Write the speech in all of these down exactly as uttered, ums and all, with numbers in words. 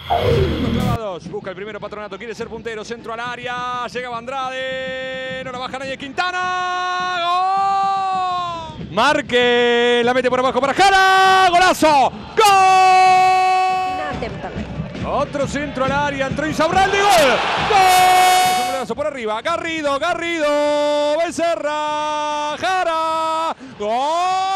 Los clavados, busca el primero Patronato, quiere ser puntero, centro al área, llega Andrade, no la baja nadie, Quintana, ¡gol! Marque, la mete por abajo para Jara, ¡golazo! ¡Gol! Otro centro al área, entró Insaurralde, ¡gol! ¡Gol! Por arriba, Garrido, Garrido, Becerra, Jara, ¡gol!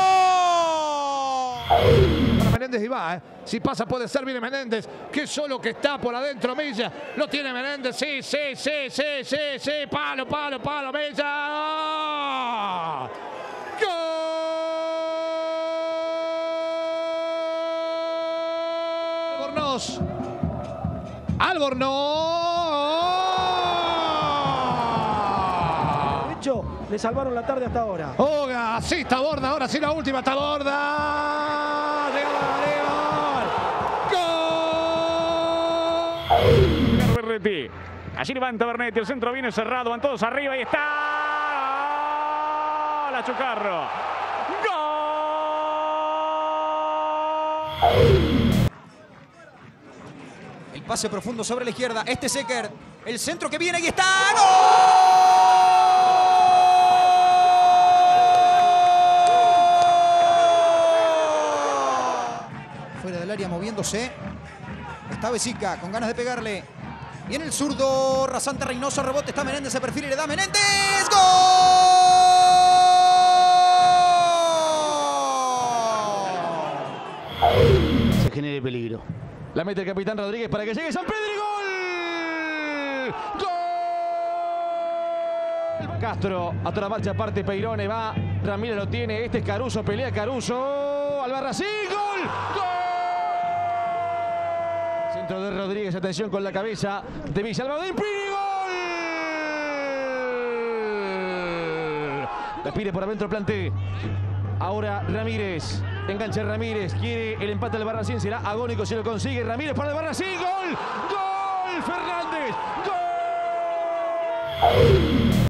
Menéndez y va, ¿eh? Si pasa puede ser, viene Menéndez, que solo que está por adentro Milla, lo tiene Menéndez, sí, sí, sí, sí, sí, sí, palo, palo, palo, Milla. ¡Gol! Albornoz. Albornoz. De hecho, le salvaron la tarde hasta ahora. Oga, sí, está Borda, ahora sí la última, está Borda. Bernetti. Allí levanta Bernetti, el centro viene cerrado, van todos arriba y está la Chucarro. ¡Gol! El pase profundo sobre la izquierda, este Secker, el centro que viene y está. ¡Gol! Fuera del área moviéndose. Está Besica con ganas de pegarle. Viene el zurdo, rasante Reynoso, rebote, está Menéndez, se perfila y le da Menéndez. ¡Gol! Se genere peligro. La mete el capitán Rodríguez para que llegue San Pedro y ¡gol! ¡Gol! Castro a toda marcha, aparte Peirone va, Ramírez lo tiene, este es Caruso, pelea Caruso, Albarracín, ¡gol! ¡Gol! Centro de Rodríguez, atención con la cabeza de Villalbaudín, Pini, ¡gol! La pide por adentro Planté. Ahora Ramírez, engancha Ramírez, quiere el empate del Albarracín, será agónico si lo consigue. Ramírez para el Albarracín, ¡gol! ¡Gol! Fernández, ¡gol!